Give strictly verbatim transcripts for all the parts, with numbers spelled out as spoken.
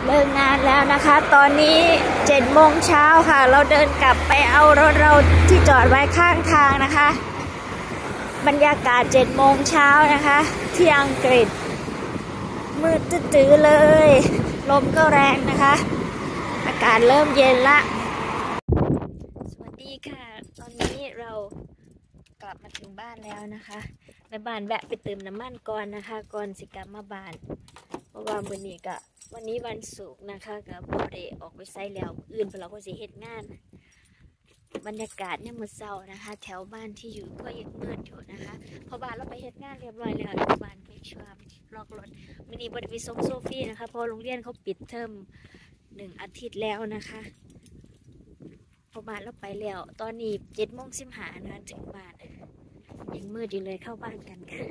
เลิกงานแล้วนะคะตอนนี้เจ็ดโมงเช้าค่ะเราเดินกลับไปเอารถเราที่จอดไว้ข้างทางนะคะบรรยากาศเจ็ดโมงเช้านะคะที่อังกฤษมืดตื้อเลยลมก็แรงนะคะอากาศเริ่มเย็นละสวัสดีค่ะตอนนี้เรากลับมาถึงบ้านแล้วนะคะแม่บ้านแวะไปเติมน้ำมันก่อนนะคะก่อนสิกลับมาบ้านเพราะว่าวันนี้ก็วันนี้วันศุกร์นะคะกับบอเดออกไปไซแล้วอื่นเพราะเราก็สิเฮ็ดงานบรรยากาศเนี่ยมืดเศร้านะคะแถวบ้านที่อยู่ก็ยังมืดอยู่นะคะพอบ้านเราไปเฮ็ดงานเรียบร้อยแล้วบ้านไม่ชอบล็อกรถวันนี้บอเดไปส่งโซฟี่นะคะเพราะโรงเรียนเขาปิดเทอมหนึ่งอาทิตย์แล้วนะคะพอบ้านเราไปแล้วตอนนี้เจ็ดโมงสิบห้านะถึงบ้านยังมืดอยู่เลยเข้าบ้านกันค่ะ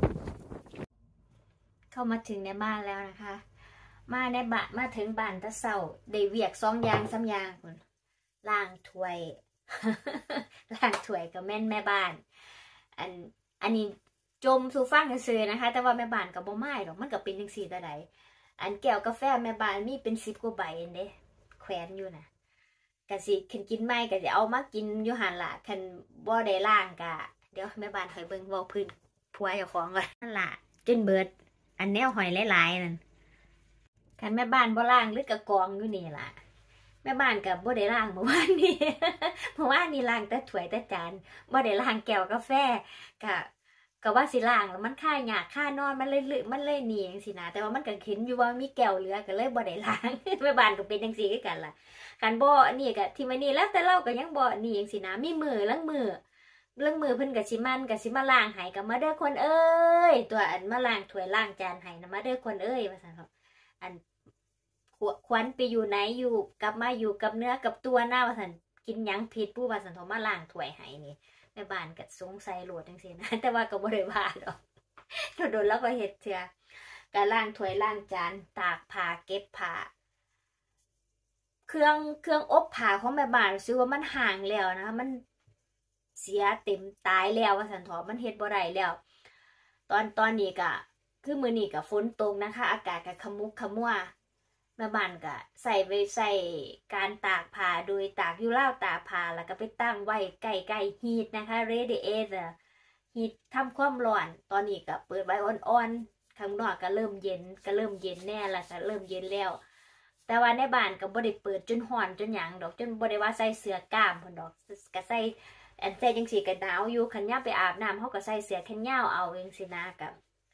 เข้ามาถึงในบ้านแล้วนะคะมาในบ้านมาถึงบ้านตะเศร้าได้เวียกสองอย่างสามอย่างคนล้างถ้วย ล้างถ้วยกับแม่นแม่บ้านอันอันนี้จมสู่ฟังกันซื้อนะคะแต่ว่าแม่บ้านกับบ่ไม้หรอกมันก็เป็นจังซี่แต่ใดอันแก้วกาแฟแม่บ้านมีเป็นสิบกว่าใบเด้แขวนอยู่นะกะสิคันกินไม่กะสิเอามากินอยู่หันล่ะคันบ่ได้ล้างกะเดี๋ยวแม่บ้านถอยเบิ่งเว้าพื้นผัวเจ้าของก่อนนั่นล่ะจนเบิดอันแนวหอยหลายๆนั่นคันแม่บ้านบ่ล้างหรือกะกองอยู่นี่ล่ะแม่บ้านกับบ่ได้ล้างเมื่อวานนี้เมื่อวานนี้ล้างแต่ถ้วยแต่จานบ่ได้ล้างแก้วกาแฟกะก็ว่าสิล้างแล้วมันค่ายากค่านอนมันเลยลึมันเลยหนีจังซี่นะแต่ว่ามันก็เห็นอยู่ว่ามีแก้วเหลือก็เลยบ่ได้ล้าง แม่บ้านก็เป็นจังซี่คือกันล่ะคันบ่นี่ก็ที่มื้อนี้แล้วแต่เราก็ยังบ่นี่จังซี่นะมีมือลังมือเรื่องมือเพิ่นกับชิมันกับชิมาล้างให้กับมาเด้อคนเอ้ยตัวอันมาล้างถ้วยล้างจานให้นะมาเด้อคนเอ้ยว่าซั่นครับอันควันไปอยู่ไหนอยู่กลับมาอยู่กับเนื้อกับตัวหน้าว่าซั่นกินหยังผิดผู้ว่าซั่นโทรมาล้างถ้วยให้นี่แม่บ้านก็สงสัยโหลดจังซี่นะแต่ว่าก็บ่ได้ว่าดอกโดนๆแล้วก็เฮ็ดเทื่อก็ล้างถ้วยล้างจานตากผ้าเก็บผ้าเครื่องเครื่องอบผ้าของแม่บ้านรู้สึกว่ามันห่างแล้วนะคะมันเสียเต็มตายแล้วว่าสันทอมันเฮ็ดบ่ได้แล้วตอนตอนนี้ก็คือมื้อนี้ก็ฝนตกนะคะอากาศก็ขมุกขมัวแม่บ้านก็ใส่ไปใส่การตากผ้าโดยตากอยู่ราวตากผ้าแล้วก็ไปตั้งไว้ใกล้ๆฮีทนะคะ radiator ฮีททำความร้อนตอนนี้ก็เปิดไว้อ่อนๆข้างนอกก็เริ่มเย็นก็เริ่มเย็นแน่แล้วก็เริ่มเย็นแล้วแต่ว่าในบ้านก็บ่ได้เปิดจนร้อนจนหยังดอกจนบ่ได้ว่าใส่เสื้อกล้ามพุ่นดอกก็ใส่อันใส่จังสีกันหนาวอยู่ขันย่าไปอาบน้ำเขาก็ใส่เสื้อแขนยาวเอาเองสินะกับ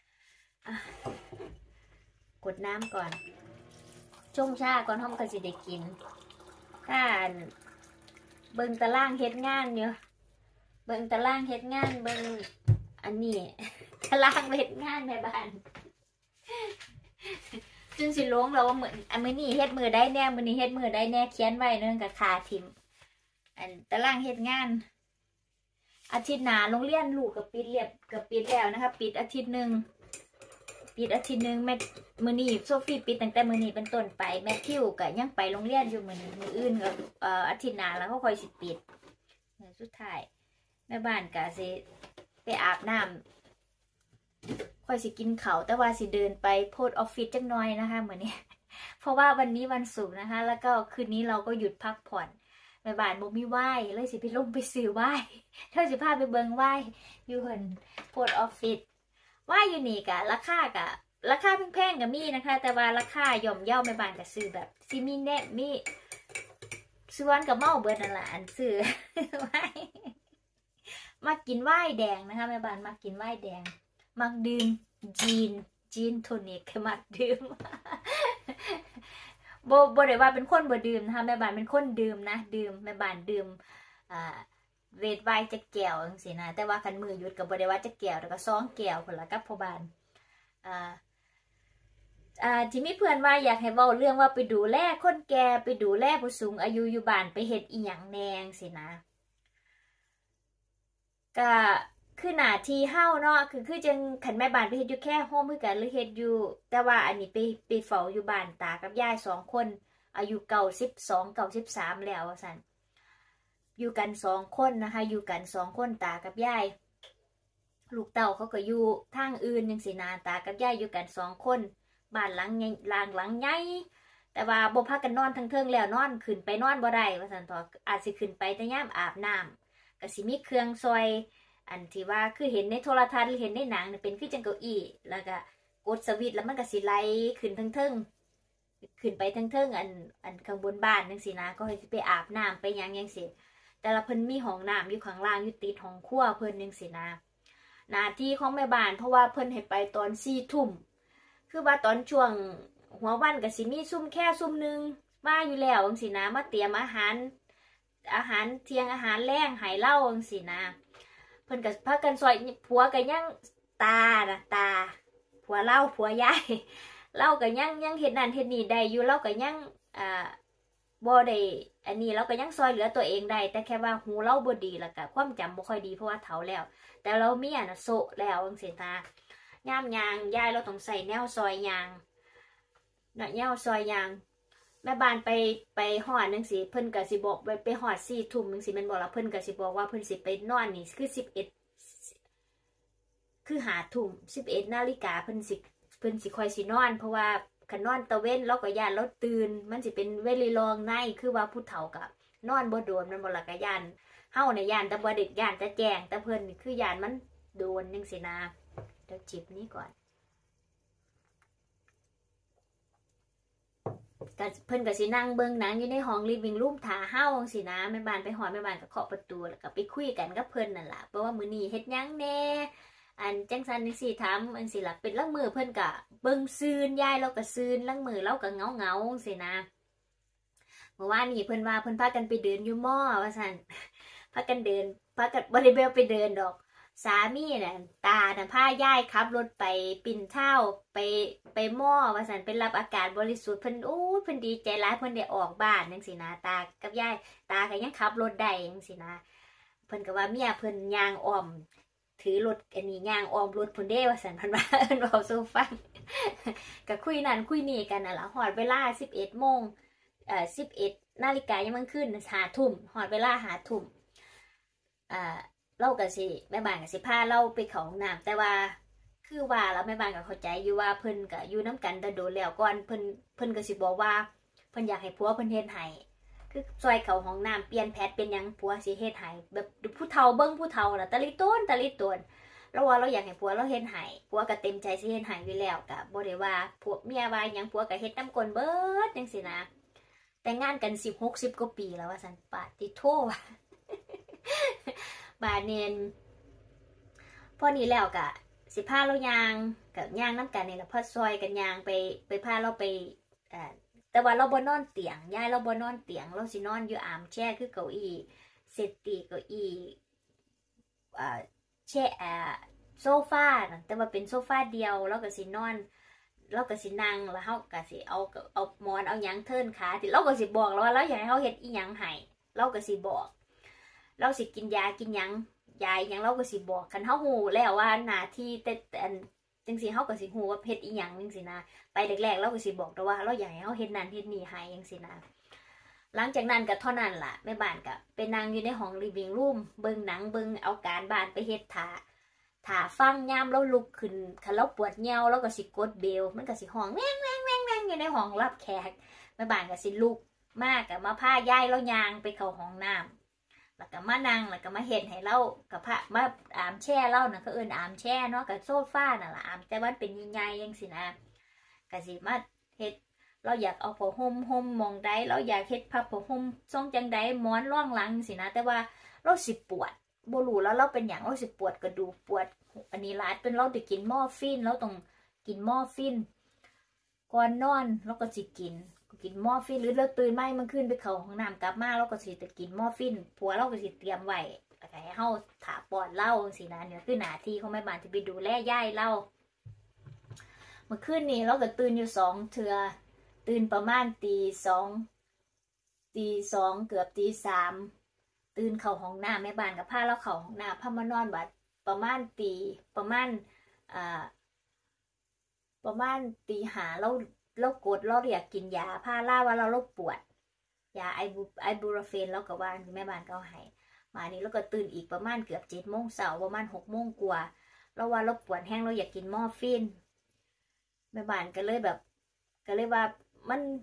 กดน้ำก่อนชงชาก่อนห้องก็สิได้กินถ้าเบิ่งตารางเฮ็ดงานเนาะเบิ่งตารางเฮ็ดงานเบิ่งอันนี้ตารางเฮ็ดงานในบ้านจนสิลงแล้วว่าเหมือนอันมื้อนี้เฮ็ดมือได้แน่มื้อนี้เฮ็ดมือได้แน่เขียนไว้เนื่องกับคาทิมอันตารางเฮ็ดงานอาทิตย์หน้าโรงเรียนลูกกับปิดเรียบกับปิดแล้วนะคะปิดอาทิตย์หนึ่งปิดอาทิตย์หนึ่งแม่มือนี้โซฟี่ปิดตั้งแต่มือนี้เป็นต้นไปแมทธิวก็ยังไปโรงเรียนอยู่มือนี้มืออื่นกับเอ่ออาทิตย์หน้าแล้วก็ค่อยสิปิดสุดท้ายแม่บ้านก็สิไปอาบน้ำค่อยสิกินเขาแต่ว่าสิเดินไปโพสต์ออฟฟิศจังน้อยนะคะเหมือนนี้เพราะว่าวันนี้วันศุกร์นะคะแล้วก็คืนนี้เราก็หยุดพักผ่อนแม่บ้านบ่มีไหวเลยสิไปลงไปซื้อไหวเท่าสิพาไปเบิงไหวอยู่เหินโพสต์ออฟฟิศไหวอยู่นี่กะราคากะราคาแพงๆกับมีนะคะแต่ว่าราคาย่อมเย่าแม่บ้านกับซื้อแบบซิมีแน่มีซื้อวันกับเมาเบิร์นั่นแหละอันซื้อไหวมากินไหวแดงนะคะแม่บ้านมากินไหวแดงมักดื่มจีนจีนโทนิกมักดื่มโบโบได้ว่าเป็นคนบ่ดื่มนะคะแม่บ้านเป็นคนดื่มนะดื่มแม่บ้านดื่มอ่าเวทไวน์จะแก้วจังซี่นะแต่ว่าคันมือหยุดก็บ่ได้ว่าจะแก้วแล้วก็สองแก้วพุ่นละกับพ่อบ้านอ่าอ่าที่มีเพื่อนว่าอยากให้เว้าเรื่องว่าไปดูแลคนแก่ไปดูแลผู้สูงอายุอยู่บ้านไปเฮ็ดอีหยังแหน่จังซี่นะก็คือหน้าที่เฮาเนาะคือคือจังคันแม่บ้านไปเฮ็ดอยู่แค่โฮมคือกันหรือเฮ็ดอยู่แต่ว่าอันนี้ไปไปเฝ้าอยู่บ้านตากับยายสองคนอายุเก้าสิบสอง เก้าสิบสามแล้วว่าซั่นอยู่กันสองคนนะคะอยู่กันสองคนตากับยายลูกเต้าเขาก็อยู่ทางอื่นจังซี่นะตากับยายอยู่กันสองคนบ้านหลังใหญ่หลังหลังใหญ่แต่ว่าบ่พากันนอนทั้งเทิงแล้วนอนขึ้นไปนอนบ่ได้ว่าซั่นต่ออาจสิขึ้นไปแต่ยามอาบน้ำก็สิมีเครื่องซอยอันที่ว่าคือเห็นในโทรทัศน์หรือเห็นในหนังเป็นคือจังเก้าอี้แล้วก็กดสวิตช์แล้วมันก็สิไหลขึ้นทั้งเทิงขึ้นไปทั้งเทิงอันอันข้างบนบ้านจังซี่นะก็ให้ไปอาบน้ำไปหยังจังซี่แต่ละเพิ่นมีห้องน้ำอยู่ข้างล่างอยู่ติดห้องครัวเพิ่นจังซี่นะหน้าที่ของแม่บ้านเพราะว่าเพิ่นให้ไปตอนสี่ทุ่มคือว่าตอนช่วงหัววันก็สิมีซุ่มแค่ซุ่มนึงมาอยู่แล้วจังซี่นะมาเตรียมอาหารอาหารเที่ยงอาหารแรงให้เล่าจังซี่นะเพิ่นก็พากันซอยผัวก็ยังตาน่ะตาผัวเล่าผัวยายเล่าก็ยังยังเฮ็ดนั่นเฮ็ดนี่ได้อยู่เล่าก็ยังอ่าบ่ได้อันนี้เราก็ยังซอยเหลือตัวเองได้แต่แค่ว่าหูเราบ่ดีแล้วก็ความจำบ่ค่อยดีเพราะว่าเฒ่าแล้วแต่เราเมียน่ะโซะแล้วจังซี่นะย่ามยางยายเราต้องใส่แนวซอยยางน่ะแนวซอยยางแม่บ้านไปไปฮอดจังซี่เพิ่นก็สิบอกไปไปฮอดสี่ทุ่มจังซี่แม่นบ่ล่ะเพิ่นก็สิบอกว่าเพิ่นสิไปนอนนี่คือสิบเอ็ดคือห้าทุ่มสิบเอ็ดนาฬิกาเพิ่นสิเพิ่นสิค่อยสินอนเพราะว่าคันนอนตะเว้นเราก็ย่านเราตื่นมันสิเป็นเวลีลองในคือว่าผู้เฒ่าก็นอนบ่โดนมันบ่ล่ะก็ย่านเฮาเนี่ยย่านแต่บ่ได้ย่านแต่แจ้งแต่เพิ่นนี่คือย่านมันโดนจังซี่นะเดี๋ยวจิบนี้ก่อนก็เพิ่นก็สินั่งเบิ่งหนังอยู่ในห้องลิฟวิ่งรูมท่าเฮาจังซี่นะแม่บ้านไปหอดแม่บ้านก็เคาะประตูแล้วก็ไปคุยกันกับเพิ่นนั่นล่ะเพราะว่ามื้อนี้เฮ็ดหยังแน่อันจังซั่นจังซี่ถามอันสิล่ะเป็นลังมือเพิ่นก็เบิ่งซืนยายเราก็ซืนลังมือเราก็เงาๆจังซี่นะเมื่อวานนี้เพิ่นว่าเพิ่นพากันไปเดินอยู่มอว่าซั่นพากันเดินพากันบ่ได้เบลไปเดินดอกสามีน่ะตาน่ะพายายขับรถไปปิ่นเท่าไปไปมอว่าซั่นเป็นรับอากาศบริสุทธิ์เพิ่นโอ้เพิ่นดีใจหลายเพิ่นได้ออกบ้านจังซี่นะตากับยายตาก็ยังขับรถได้จังซี่นะเพิ่นก็ว่าเมียเพิ่นย่างอ้อมถือรถอันนี้ย่างอ้อมรถเพิ่นเด้ว่าซั่นเพิ่นว่าเพิ่นเว้าสู่ฟังก็คุยนั่นคุยนี่กันน่ะล่ะฮอดเวลา สิบเอ็ดโมงเอ่อสิบเอ็ดนาฬิกายังมันขึ้นห้าทุ่มฮอดเวลาห้าทุ่มอ่าเราก็สิแม่บ้านก็สิพาเราไปเข้าห้องน้ำแต่ว่าคือว่าแล้วแม่บ้านก็เข้าใจอยู่ว่าเพิ่นก็อยู่น้ำกันแต่โดนแล้วก่อนเพิ่นเพิ่นก็สิบอกว่าเพิ่นอยากให้ผัวเพิ่นเฮ็ดให้คือซอยเข้าห้องน้ำเปลี่ยนแพทเป็นหยังผัวสิเฮ็ดให้แบบผู้เฒ่าเบิ่งผู้เฒ่าน่ะตะลิต้นตะลิต้นเราว่าเราอยากให้ผัวเราเฮ็ดให้ผัวก็เต็มใจสิเฮ็ดให้อยู่แล้วก็บ่ได้ว่าผัวเมียว่าหยังผัวก็เฮ็ดนำกลเบิดจังซี่นะแต่งงานกันสิบ หกสิบกว่าปีแล้วว่าซั่นปาติโทบาเนนพอนี้แล้วกะสิพาเรายางกับยางน้ำกันนี่แหละพอซอยกันยางไปไปพาเราไปอ่าแต่ว่าเราบ่นอนเตียงยายเราบ่นอนเตียงเราสินอนอยู่อามแช่คือเก้าอี้เซตตีเก้าอี้อ่าแช่อ่าโซฟาแต่ว่าเป็นโซฟาเดียวเราก็สินอนเราก็สินั่งแล้วเฮาก็สิเอาเอาหมอนเอาหยังเทิร์นขาที่เราก็สิบอกแล้วว่าเราอยากให้เฮาเฮ็ดอีหยังให้เราก็สิบอกเราสิกินยากินหยังยายหยังเราก็สิบอกคันเฮาฮู้แล้วว่าหน้าที่แต่อันจังซี่เฮาก็สิฮู้ว่าเฮ็ดอีหยังจังซี่นะไปแรกๆเราก็สิบอกแต่ว่าเราอยากให้เฮาเฮ็ดนั่นเฮ็ดนี่ให้จังซี่นะหลังจากนั้นก็เท่านั้นล่ะแม่บ้านก็ไปนั่งอยู่ในห้องลิฟวิ่งรูมเบิ่งหนังเบิ่งเอาการบ้านไปเฮ็ดท่าท่าฟังยามเราลุกขึ้นคันเราปวดเหี่ยวเราก็สิกดเบลมันก็สิห้องแว่งแว่งแว่งแว่งอยู่ในห้องรับแขกแม่บ้านก็สิลุกมากก็มาพายายเรายางไปเข้าห้องน้ำแล้วก็มานั่งแล้วก็มาเห็นให้เรากับพระมาอามแช่เล่านะก็เอิญอามแช่เนาะกับโซฟาน่ะล่ะอามแต่ว่าเป็นใหญ่ๆยังสินะก็สิมาเฮ็ดเราอยากเอาผ้าห่มห่มมองได้เราอยากเฮ็ดผ้าผ้าห่มทรงจังใดหมอนร่องหลังสินะแต่ว่าเราสิปวดบ่รู้แล้วเราเป็นอย่างเราสิปวดกระดูกปวดอันนี้ลาดเป็นเราได้กินมอร์ฟีนเราต้องกินมอร์ฟีนก่อนนอนเราก็สิกินกินมอร์ฟีนหรือเราตื่นไม่มันขึ้นไปเขาห้องน้ำกลับมาเราก็สิจะกินมอร์ฟีนผัวเราก็สิเตรียมไว้แล้วก็ให้เฮาถาปอดเล่าสินะเนี่ยคือหน้าที่ของแม่บ้านที่ไปดูแลย่ายเล่าเมื่อคืนนี้เราก็ตื่นอยู่สองเทือตื่นประมาณตีสองตีสองเกือบตีสามตื่นเข้าห้องน้ำแม่บ้านกับผ้าเราเข้าห้องน้ำผ้ามานอนบัดประมาณตีประมาณอ่าประมาณตีหาเราเรากดเราอยากกินยาพาล่าว่าเราเราปวดยาไอบูไอบูราเฟนเราก็ว่าแม่บ้านก็ให้มานี้เราก็ตื่นอีกประมาณเกือบเจ็ดโมงเสาร์ประมาณหกโมงกว่าเราว่าเราปวดแห้งเราอยากกินมอร์ฟีนแม่บ้านก็เลยแบบก็เลยว่ามัน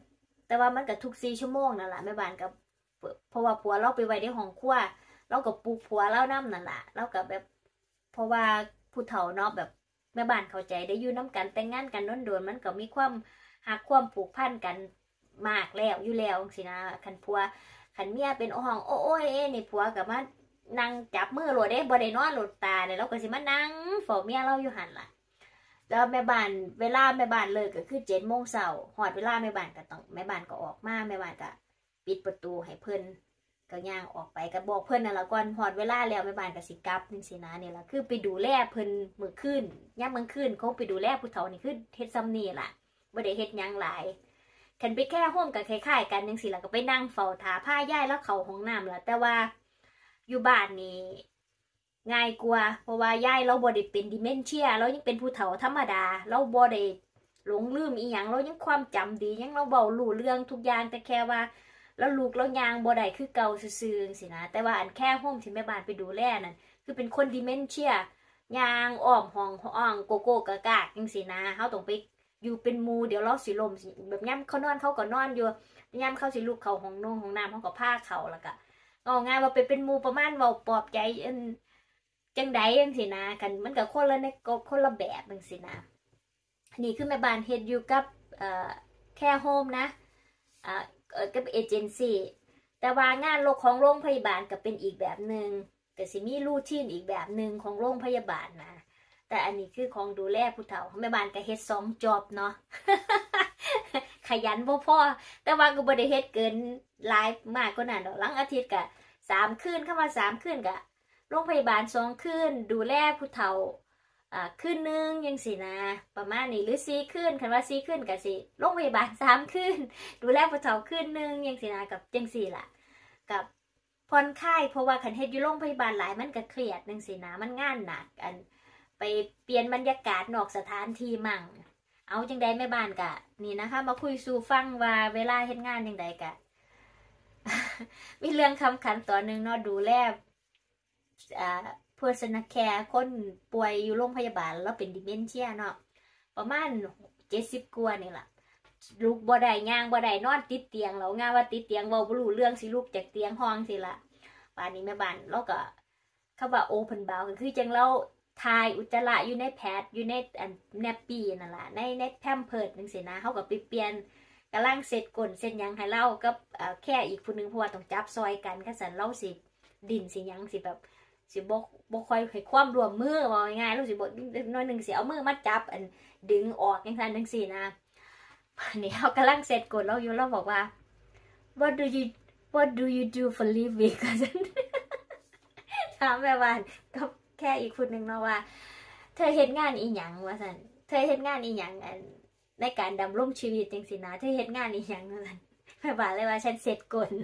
แต่ว่ามันก็ทุกสี่ชั่วโมงนั่นแหละแม่บ้านกับเพราะว่าผัวเราไปไว้ในห้องครัวเราก็ปลุกผัวเรานำนั่นแหละเราก็แบบเพราะว่าผู้เฒ่าเนาะแบบแม่บ้านเข้าใจได้อยู่น้ากันแต่งงานกันโดนๆมันก็มีความหักความผูกพันกันมากแล้วอยู่แล้วสินะคันผัวคันเมียเป็นห้องโอ้ยเอ้นี่ผัวกับมานั่งจับมือโหลดได้บ่ได้นอนโหลดตาเนี่ยเราก็สิมานั่งเฝ้าเมียเราอยู่หันล่ะแล้วแม่บ้านเวลาแม่บ้านเลิกก็คือเจ็ดโมงเช้าหอดเวลาแม่บ้านก็ต้องแม่บ้านก็ออกมาแม่บ้านก็ปิดประตูให้เพิ่นก็ย่างออกไปก็บอกเพิ่นนั่นละก่อนหอดเวลาแล้วแม่บ้านก็สิกลับจังซี่นะนี่ล่ะคือไปดูแลเพิ่นมื้อคืนยามมื้อคืนคงไปดูแลผู้เฒ่านี่คือเฮ็ดซ้ำนี่ล่ะบ่ได้เฮ็ดหยังหลายคันไปแค่โฮมก็คล้ายๆกันจังซี่ล่ะก็ไปนั่งเฝ้าถาผ้าย่ายแล้วเข้าห้องน้ำล่ะแต่ว่าอยู่บ้านนี่ง่ายกว่าเพราะว่าย่ายเราบ่ได้เป็นดิเมนเชียเรายังเป็นผู้เฒ่าธรรมดาเราบ่ได้หลงลืมอีหยังเรายังความจำดียังเราเว้ารู้เรื่องทุกอย่างแต่แค่ว่าแล้วลูกเรายางบ่ได้คือเก่าซื่อๆสินะแต่ว่าอันแค่โฮมที่แม่บ้านไปดูแลนั่นคือเป็นคนดิเมนเชียยางอ้อมห้องอ้องโกโก้กะกากจังซี่นะเฮาต้องไปอยู่เป็นหมู่เดี๋ยวเราสิล้มแบบย่ำเขานอนเขาก็นอนอยู่ย่ำเขาสิลูกเขาห้องนงห้องน้ำเขาก็พาเขาแล้วก็เอาง่ายว่าไปเป็นหมู่ประมาณเว้าปลอบใจอันจังใดจังซี่นะกันมันก็คนละในก็คนละแบบจังซี่นะนี่คือแม่บ้านเฮ็ดอยู่กับเอ่อแค่โฮมนะอ่ากับเอเจนซี่แต่ว่างานโลกของโรงพยาบาลก็เป็นอีกแบบหนึ่งก็สิมีรูทีนอีกแบบหนึ่งของโรงพยาบาลนะแต่อันนี้คือของดูแลผู้เฒ่าแม่บ้านก็เฮ็ดสองจ็อบเนาะ ขยันบ่พอแต่ว่าก็บ่ได้เฮ็ดเกินหลายมากกว่านั้นดอกหลังอาทิตย์ก็สามคืนเข้ามาสามคืนก็โรงพยาบาลสองคืนดูแลผู้เฒ่าอ่าคืนนึงยังสินะประมาณนี้หรือสี่คืนคันว่าสี่คืนก็สิโรงพยาบาลสามคืนดูแลผู้เฒ่าคืนนึงยังสินะกับจังซี่ล่ะกับผ่อนคลายเพราะว่าคันเฮ็ดอยู่โรงพยาบาลหลายมันก็เครียดจังซี่นะมันงานหนักอันไปเปลี่ยนบรรยากาศนอกสถานที่มั่งเอาจังใดแม่บ้านกะนี่นะคะมาคุยสู่ฟังว่าเวลาเฮ็ดงานจังใดกะ มีเรื่องคำขันต่อหนึ่งเนาะดูแลอ่าเพอร์ซันแคร์คนป่วยอยู่โรงพยาบาลแล้วเป็นดิเมนเชียเนาะประมาณเจ็ดสิบกว่านี่แหละลูกบ่ได้ย่างบ่ได้นอนติดเตียงแล้วงานว่าติดเตียงเว้าบ่รู้เรื่องสิลูกจากเตียงห้องสิละป่านนี้แม่บ้านเราก็เขาว่าโอเพ่นบาวก็คือจังเราทายอุจจาระอยู่ในแพดอยู่ในอันแนปปี้นั่นแหละในในแพมเพิร์ดนึงสินะเขาก็ไปเปลี่ยนกำลังเสร็จก่นเสร็จยังให้เล่ากับแค่อีกคนนึงเพราะว่าต้องจับซอยกันก็สันเล่าสิดินสิยังสิแบบสิบกบกคอยให้ความรวมมือว่าง่ายลูกสิบกน้อยหนึ่งสิเอามือมาจับอันดึงออกยังไงนึงสินะนี่เขากำลังเสร็จก่นเราอยู่เราบอกว่า what do you what do you do for living ก็ฉันถามแม่บ้านก็แค่อีกคนหนึ่งเนาะว่าเธอเฮ็ดงานอีหยังว่าสันเธอเฮ็ดงานอีหยังอันในการดำรงชีวิตจังสินะเธอเฮ็ดงานอีหยังว่าสันแม่บ้านเลยว่าฉันเสร็จก่น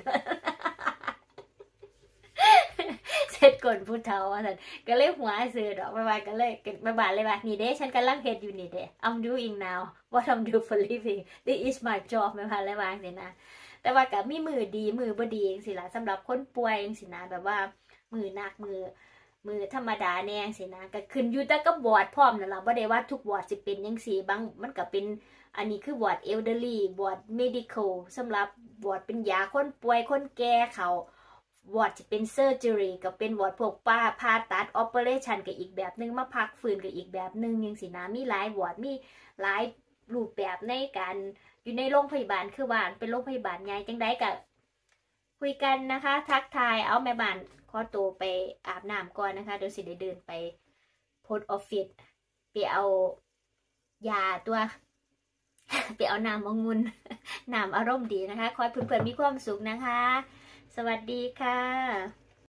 เสร็จก่นผู้เฒ่าว่าสันก็เลยหัวซื้อดอกแม่บ้านก็เลยแม่บ้านเลยว่านี่เด้ฉันกำลังเฮ็ดอยู่นี่เด้ I'm doing now what I'm do for living this is my job แม่บ้านเลยว่าจังซี่นะแต่ว่าก็มีมือดีมือบ่ดีจังซี่ล่ะสำหรับคนป่วยจังซี่นะแบบว่ามือหนักมือมือธรรมดาแน่สินะก็ขึ้นอยู่แต่ก็บอร์ดพร้อมนั่นล่ะบ่ได้ว่าทุกบอร์ดสิเป็นจังซี่บางมันก็เป็นอันนี้คือบอร์ด elderly บอร์ด medical สำหรับบอร์ดเป็นยาคนป่วยคนแก่เขาบอร์ดจะเป็น surgery ก็เป็นบอร์ดพวกป้าผ่าตัด operation ก็อีกแบบนึงมาพักฟื้นก็อีกแบบนึงจังซี่นะมีหลายบอร์ดมีหลายรูปแบบในการอยู่ในโรงพยาบาลคือว่าเป็นโรงพยาบาลใหญ่จังได๋ก็คุยกันนะคะทักทายเอาแม่บ้านขอตัวไปอาบน้ำก่อนนะคะเดี๋ยวสิได้เดินไปโพสต์ออฟฟิศไปเอายาตัวไปเอาน้ำองุ่นน้ำอารมณ์ดีนะคะขอให้เพื่อนๆมีความสุขนะคะสวัสดีค่ะ